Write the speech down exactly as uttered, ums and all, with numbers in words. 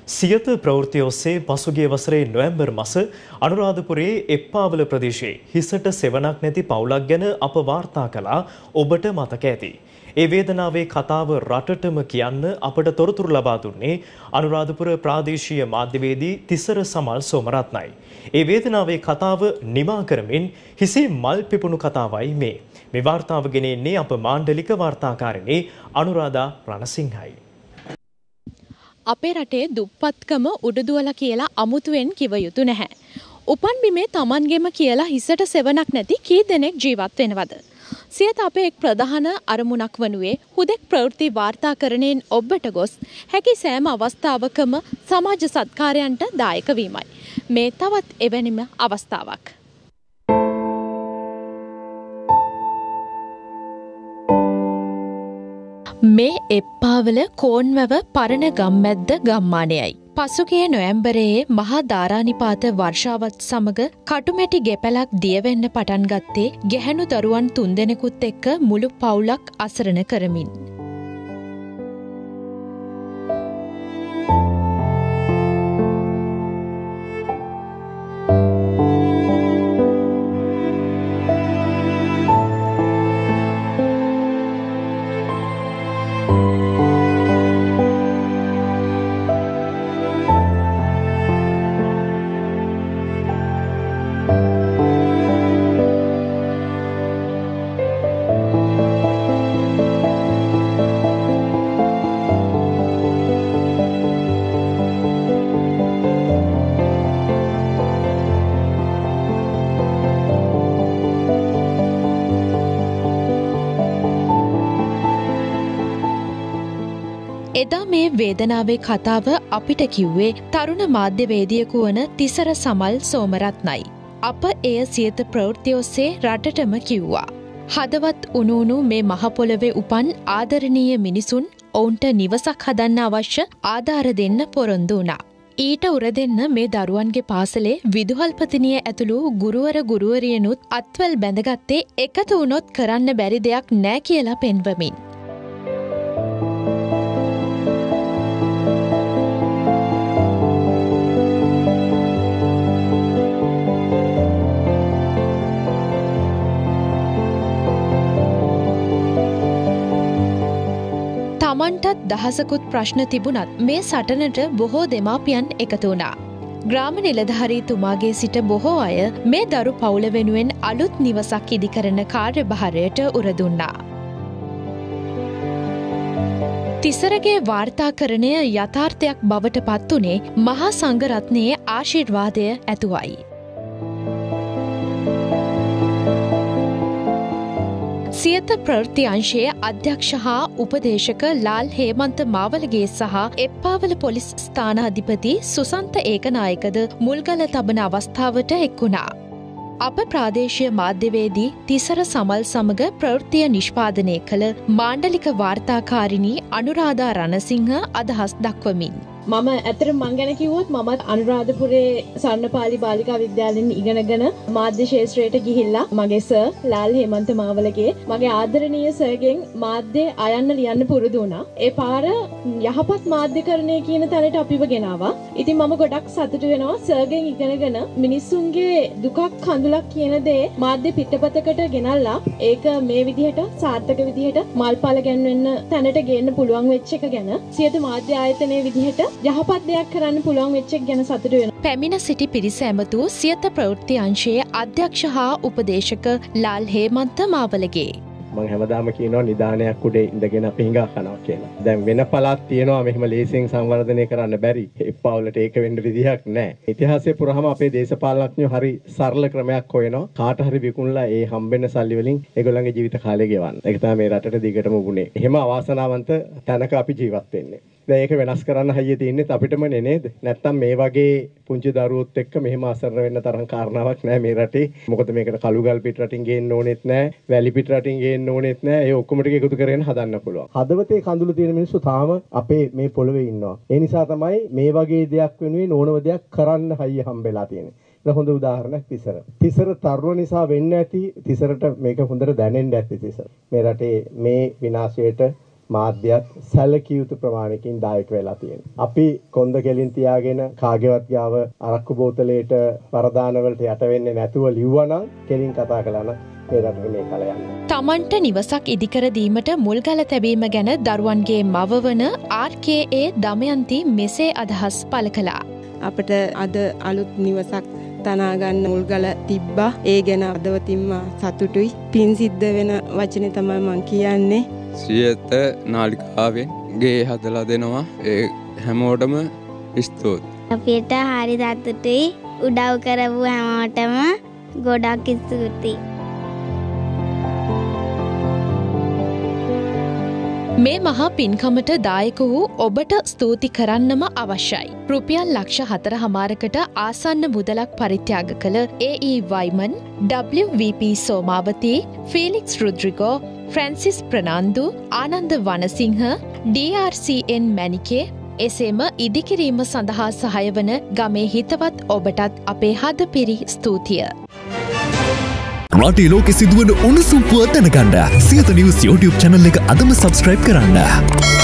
සියත ප්‍රවෘත්ති ඔස්සේ පසුගිය වසරේ නොවැම්බර් මාස අනුරාධපුරයේ එප්පාවල ප්‍රදේශයේ හිසට සෙවණක් නැති පවුලක් ගැන අප වාර්තා කළා ඔබට මතක ඇති. ඒ වේදනාවේ කතාව රටටම කියන්න අපට තොරතුරු ලබා දුන්නේ අනුරාධපුර ප්‍රාදේශීය මාධ්‍යවේදී තිසර සමල් සෝමරත්නයි. ඒ වේදනාවේ කතාව නිමා කරමින් හිසේ මල් පිපුණු කතාවයි මේ. මේ වාර්තාව ගෙනෙන්නේ අප මාණ්ඩලික වාර්තාකාරිණී අනුරාධා රණසිංහයි. අපේ රටේ දුප්පත්කම උඩුදුවලා කියලා අමුතුවෙන් කිව යුතු නැහැ. උපන් බිමේ Tamanගෙම කියලා හිසට සෙවණක් නැති කී දෙනෙක් ජීවත් වෙනවද? සියත අපේ එක් ප්‍රධාන අරමුණක් වනුයේ හුදෙක් ප්‍රවෘත්ති වාර්තාකරණයෙන් ඔබට ගොස් හැකි සෑම අවස්ථාවකම සමාජ සත්කාරයන්ට දායක වීමයි. මේ තවත් එවැනිම අවස්ථාවක්. මේ එප්පාවල කෝන්වැව පරණ ගම්මැද්ද ගම්මානයයි. පසුගිය නොවැම්බරයේ මහා ධාරානිපාත වර්ෂාවත් සමග කටුමැටි ගෙපැලක් දියවෙන්න පටන් ගත්තේ ගැහැණු දරුවන් තුන්දෙනෙකුත් එක්ක මුළු පවුලක් අසරණ කරමින්. එදා මේ වේදනාවේ කතාව අපිට කිව්වේ තරුණ මාධ්‍යවේදියෙකු වන තිසර සමල් සෝමරත්නයි. අප එය සියත ප්‍රවෘත්ති ඔස්සේ රටටම කිව්වා. හදවත් උණු උණු මේ මහ පොළවේ උපන් ආදරණීය මිනිසුන් ඔවුන්ට නිවසක් හදන්න අවශ්‍ය ආධාර දෙන්න පොරොන්දු වුණා. ඊට උර දෙන්න මේ දරුවන්ගේ පාසලේ විදුහල්පතිනිය ඇතුළු ගුරුවර ගුරුවරියනුත් අත්වැල් බැඳගත්තේ එකතු වුණොත් කරන්න බැරි දෙයක් නෑ කියලා පෙන්වමින්. තමන්ටත් දහසකුත් ප්‍රශ්න තිබුණත් මේ සටනට බොහෝ දෙමාපියන් එකතු වුණා. ග්‍රාම නිලධාරීතුමාගේ සිට බොහෝ අය මේ දරු පවුල වෙනුවෙන් අලුත් නිවසක් ඉදිකරන කාර්යභාරයට උර දුන්නා. තිසරගේ වාර්තාකරණය යථාර්ථයක් බවට පත් වුණේ මහා සංඝරත්නයේ ආශිර්වාදය ඇතුවයි. සියත ප්‍රවෘත්ති අංශයේ අධ්‍යක්ෂ හා උපදේශක ලාල් හේමන්ත මාවලගේ සහ එප්පාවල පොලිස් ස්ථානාධිපති සුසන්ත ඒකනායකද මුල්ගල තබන අවස්ථාවට එක් වුණා. අප ප්‍රාදේශීය මාධ්‍යවේදී තිසර සමල් සමග ප්‍රවෘත්තිය නිෂ්පාදනය කළ මාණ්ඩලික වාර්තාකාරිණී අනුරාධා රණසිංහ අදහස් දක්වමින්. මම ඇත්තට මං ගැන කිව්වොත් මමත් අනුරාධපුරේ සර්ණපාලි බාලිකා විද්‍යාලයෙන් ඉගෙනගෙන මාධ්‍ය ශාස්ත්‍රයට ගිහිල්ලා මගේ සර් ලාල් හේමන්ත මාවලගේ මගේ ආදරණීය සර්ගෙන් මාධ්‍ය අයන්න ලියන්න පුරුදු වුණා. ඒ පාර යහපත් මාධ්‍යකරණය කියන තැනට අපිව ගෙනාවා. ඉතින් මම ගොඩක් සතුටු වෙනවා සර්ගෙන් ඉගෙනගෙන මිනිස්සුන්ගේ දුකක් කඳුලක් කියන දේ මාධ්‍ය පිටපතකට ගෙනල්ලා ඒක මේ විදිහට සාර්ථක විදිහට මල්පාල ගැන්වෙන්න තැනට ගේන්න පුළුවන් වෙච්ච එක ගැන සියත මාධ්‍ය ආයතනයේ විදිහට යහපත් දෙයක් කරන්න පුළුවන් වෙච්ච එක ගැන සතුටු වෙනවා. පැමිණ සිටි පිරිස ඇමතු සියත ප්‍රවෘත්ති අංශයේ අධ්‍යක්ෂ හා උපදේශක ලාල් හේමන්ත මාවලගේ. මම හැමදාම කියනවා නිදානයක් උඩේ ඉඳගෙන අපි හිඟා කනවා කියලා. දැන් වෙන පළාත් තියෙනවා මෙහෙම ලේසියෙන් සංවර්ධනය කරන්න බැරි. එප්පාවලට ඒක වෙන්න විදිහක් නැහැ. ඉතිහාසයේ පුරාම අපේ දේශපාලනඥයෝ හරි සරල ක්‍රමයක් හොයනවා. කාට හරි විකුණලා ඒ හම්බෙන්න සල්ලි වලින් ඒගොල්ලන්ගේ ජීවිත කාලය ගෙවන්න. ඒක තමයි මේ රටට දිගටම වුනේ. එහෙම අවාසනාවන්ත තැනක අපි ජීවත් වෙන්නේ. දැන් ඒක වෙනස් කරන්න හයිය තියෙන්නේ අපිටම නේද? නැත්තම් මේ වගේ පුංචි දරුවොත් එක්ක මෙහෙම අසරණ වෙන්න තරම් කාරණාවක් නැහැ මේ රටේ. මොකද මේකට කළුගල් පිට රටින් ගේන්න ඕනෙත් නැහැ. වැලි පිට රටින් ගේන්න ඕනෙත් නැහැ. ඒ ඔක්කොම ටික එකතු කරගෙන හදන්න පුළුවන්. හදවතේ කඳුළු තියෙන මිනිස්සු තාම අපේ මේ පොළවේ ඉන්නවා. ඒ නිසා තමයි මේ වගේ දෙයක් වෙනුවෙන් ඕනම දෙයක් කරන්න හයිය හම්බෙලා තියෙන්නේ. ඒක හොඳ උදාහරණයක් තිසර. තිසර තරුණ නිසා වෙන්න ඇති තිසරට මේක හොඳට දැනෙන්න ඇති තිසර. මේ රටේ මේ විනාශයට මාධ්‍යත් සැලකිය යුතු ප්‍රමාණයකින් දායක වෙලා තියෙනවා. අපි කොන්ද කෙලින් තියාගෙන කාගේවත් ගාව අරක්කු බෝතලයට වරදාන වලට යට වෙන්නේ නැතුව ලිව්වනම් කෙලින් කතා කළා නම් මේ රටේ මේ කල යන්නේ. තමන්ට නිවසක් ඉදිකර දීමට මුල්ගල තැබීම ගැන දරුවන්ගේ මව වන ආර් කේ ඒ දමයන්ති මෙසේ අදහස් පළ කළා. අපිට අද අලුත් නිවසක් තනා ගන්න මුල්ගල තිබ්බා. ඒ ගැන අදවතින්ම සතුටුයි. පින් සිද්ධ වෙන වචනේ තමයි මම කියන්නේ. සියත නාලිකාවෙන් ගේ හදලා දෙනවා. ඒ හැමෝටම ස්තුති. අපිට හරි සතුටුයි. උදව් කරපු හැමෝටම ගොඩක් ස්තුතියි. මේ මහා පින්කමට දායක වූ ඔබට ස්තුති කරන්නම අවශ්‍යයි. රුපියල් ලක්ෂ හතර හමාරකට ආසන්න මුදලක් පරිත්‍යාග කළ A E Wyman, W V P Somawathi, Felix Rodrigo, Francis Fernando, Ananda Wanasinghe, D R C N Manike, එසේම ඉදිකිරීම සඳහා සහාය වන ගමේ හිතවත් ඔබටත් අපේ හදපිරි ස්තුතිය. රටේ ලෝකෙ සිදුවන උණුසුම් පුවත් දැනගන්න සියත නිවුස් YouTube channel එක අදම subscribe කරන්න.